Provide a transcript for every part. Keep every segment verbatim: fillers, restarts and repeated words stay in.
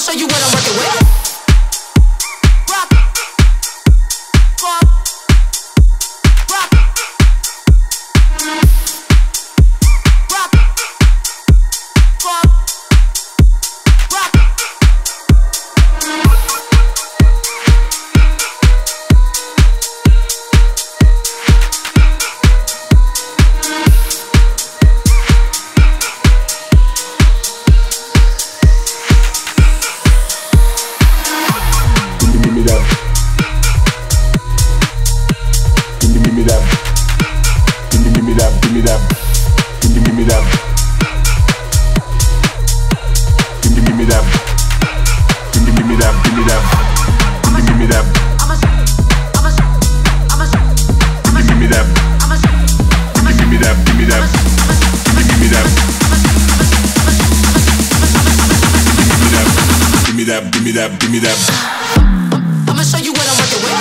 show you what I'm working with. Rock, rock, rock, rock, rock, rock. Give me that, give me that. I'ma show you what I'm working with.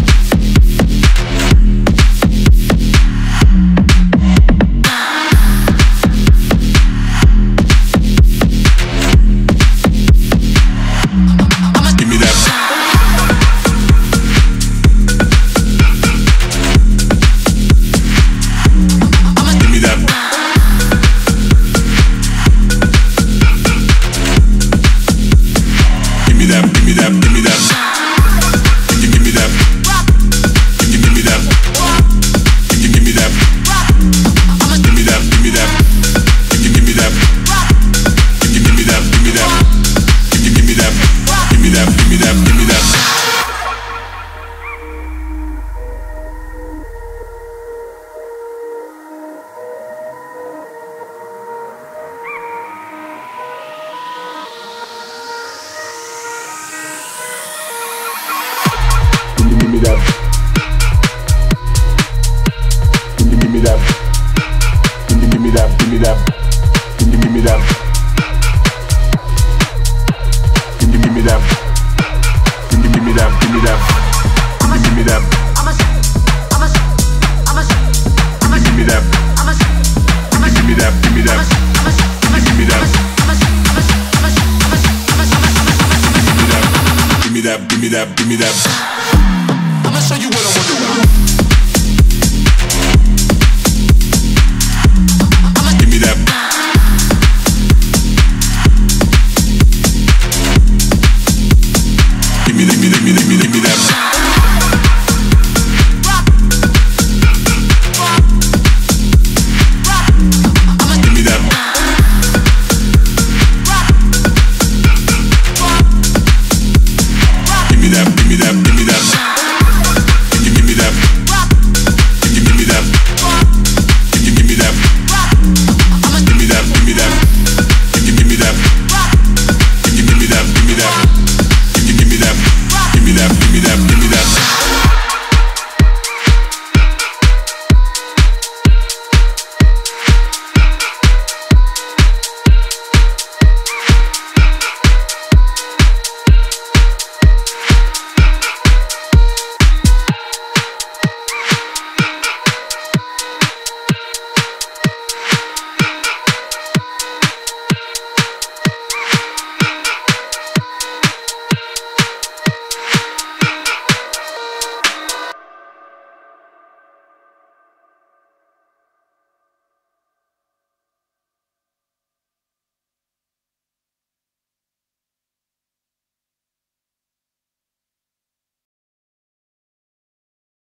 Give me that, give me that. I'ma show you what I'm working with. Give me that. Give me that, give me that, give me that, give me that.